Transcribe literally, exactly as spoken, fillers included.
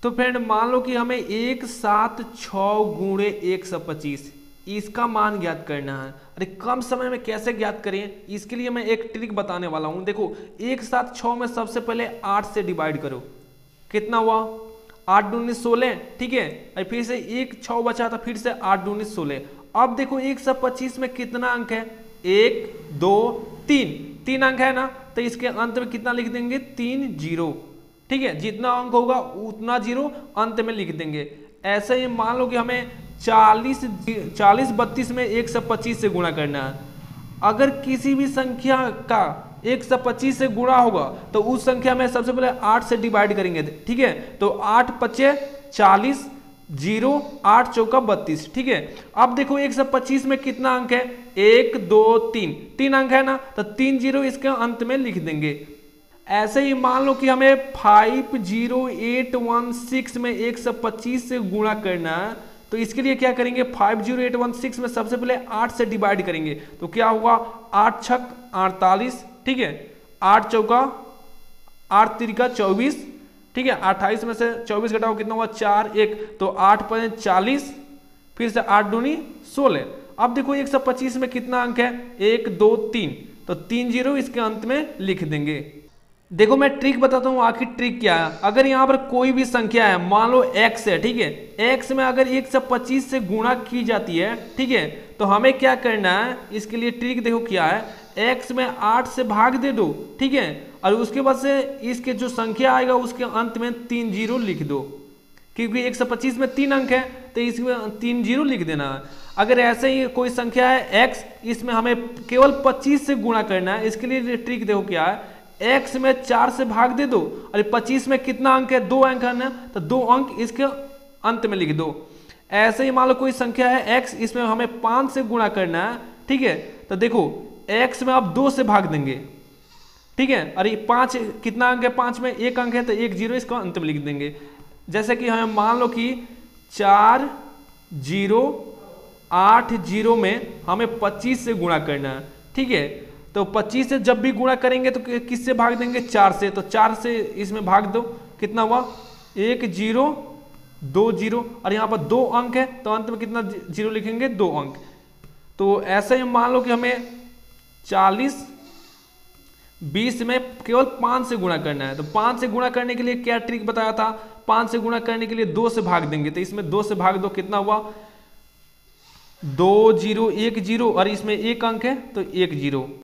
तो फ्रेंड मान लो कि हमें एक सात छः गुणे एक सौ पच्चीस इसका मान ज्ञात करना है। अरे कम समय में कैसे ज्ञात करें, इसके लिए मैं एक ट्रिक बताने वाला हूं। देखो एक सात छः में सबसे पहले आठ से डिवाइड करो, कितना हुआ आठ दूनी सोलह, ठीक है। और फिर से एक छः बचा था, फिर से आठ दूनी सोलह। अब देखो एक सौ पच्चीस में कितना अंक है, एक दो तीन, तीन अंक है ना, तो इसके अंत में कितना लिख देंगे, तीन जीरो, ठीक है। जितना अंक होगा उतना जीरो अंत में लिख देंगे। ऐसे ही मान लो कि हमें चालीस चालीस बत्तीस में एक सौ पच्चीस से गुणा करना है। अगर किसी भी संख्या का एक सौ पच्चीस से गुणा होगा तो उस संख्या में सबसे पहले आठ से डिवाइड करेंगे, ठीक है। तो आठ पच्चे चालीस, जीरो आठ चौका बत्तीस, ठीक है। अब देखो एक सौ पच्चीस में कितना अंक है, एक दो तीन, तीन अंक है ना, तो तीन जीरो इसके अंत में लिख देंगे। ऐसे ही मान लो कि हमें five zero eight one six में एक सौ पच्चीस से गुणा करना है, तो इसके लिए क्या करेंगे, five zero eight one six में सबसे पहले आठ से डिवाइड करेंगे, तो क्या होगा आठ छक अड़तालीस, ठीक है। आठ चौका आठ तिरिका चौबीस, ठीक है। अट्ठाईस में से चौबीस घटाओ कितना हुआ, चार एक, तो आठ पचे चालीस, फिर से आठ दूनी सोलह। अब देखो एक सौ पच्चीस में कितना अंक है, एक दो तीन, तो तीन जीरो इसके अंत में लिख देंगे। देखो मैं ट्रिक बताता हूँ, आखिर ट्रिक क्या है। अगर यहाँ पर कोई भी संख्या है, मान लो x है, ठीक है। x में अगर एक सौ पच्चीस से गुणा की जाती है, ठीक है, तो हमें क्या करना है, इसके लिए ट्रिक देखो क्या है, x में आठ से भाग दे दो, ठीक है। और उसके बाद से इसके जो संख्या आएगा उसके अंत में तीन जीरो लिख दो, क्योंकि एक सौ पच्चीस में तीन अंक है तो इसमें तीन जीरो लिख देना है। अगर ऐसे ही कोई संख्या है x, इसमें हमें केवल पच्चीस से गुणा करना है। इसके लिए ट्रिक देखो क्या है, x में चार से भाग दे दो, अरे पच्चीस में कितना अंक है, दो अंक है ना, तो दो अंक इसके अंत में लिख दो। ऐसे ही मान लो कोई संख्या है x, इसमें हमें पांच से गुणा करना है, ठीक है। तो देखो x में आप दो से भाग देंगे, ठीक है। अरे पांच कितना अंक है, पांच में एक अंक है, तो एक जीरो इसका अंत में लिख देंगे। जैसे कि हमें मान लो कि चार जीरो आठ जीरो में हमें पच्चीस से गुणा करना है, ठीक है। तो पच्चीस से जब भी गुणा करेंगे तो किससे भाग देंगे, चार से, तो चार से इसमें भाग दो, कितना हुआ, एक जीरो दो जीरो, और यहाँ पर दो अंक है तो अंत में कितना जीरो लिखेंगे, दो अंक। तो ऐसे ही मान लो कि हमें चालीस बीस में केवल पाँच से गुणा करना है, तो पाँच से गुणा करने के लिए क्या ट्रिक बताया था, पाँच से गुणा करने के लिए दो से भाग देंगे, तो इसमें दो से भाग दो, कितना हुआ, दो जीरो एक जीरो, और इसमें एक अंक है तो एक जीरो।